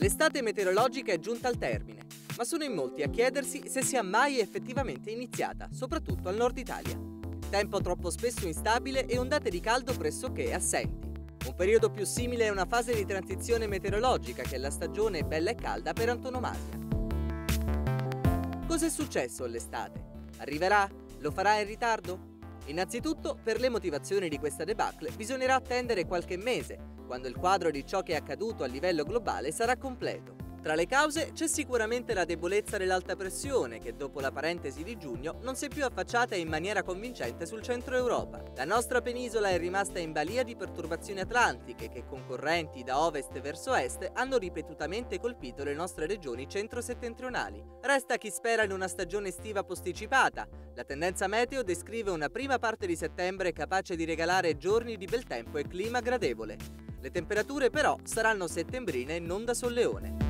L'estate meteorologica è giunta al termine, ma sono in molti a chiedersi se sia mai effettivamente iniziata, soprattutto al nord Italia. Tempo troppo spesso instabile e ondate di caldo pressoché assenti. Un periodo più simile è una fase di transizione meteorologica che è la stagione bella e calda per antonomasia. Cos'è successo all'estate? Arriverà? Lo farà in ritardo? Innanzitutto, per le motivazioni di questa debacle bisognerà attendere qualche mese, quando il quadro di ciò che è accaduto a livello globale sarà completo. Tra le cause c'è sicuramente la debolezza dell'alta pressione che dopo la parentesi di giugno non si è più affacciata in maniera convincente sul centro Europa. La nostra penisola è rimasta in balia di perturbazioni atlantiche che con correnti da ovest verso est hanno ripetutamente colpito le nostre regioni centro-settentrionali. Resta chi spera in una stagione estiva posticipata. La tendenza meteo descrive una prima parte di settembre capace di regalare giorni di bel tempo e clima gradevole. Le temperature però saranno settembrine e non da solleone.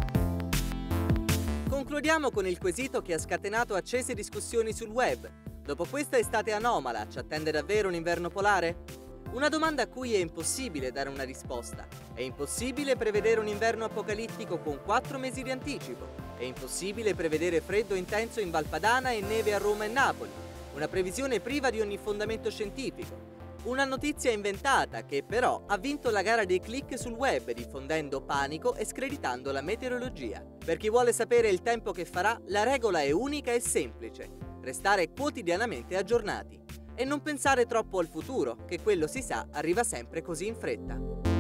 Concludiamo con il quesito che ha scatenato accese discussioni sul web. Dopo questa estate anomala, ci attende davvero un inverno polare? Una domanda a cui è impossibile dare una risposta. È impossibile prevedere un inverno apocalittico con 4 mesi di anticipo. È impossibile prevedere freddo intenso in Valpadana e neve a Roma e Napoli. Una previsione priva di ogni fondamento scientifico. Una notizia inventata che però ha vinto la gara dei click sul web diffondendo panico e screditando la meteorologia. Per chi vuole sapere il tempo che farà, la regola è unica e semplice: restare quotidianamente aggiornati e non pensare troppo al futuro, che quello si sa arriva sempre così in fretta.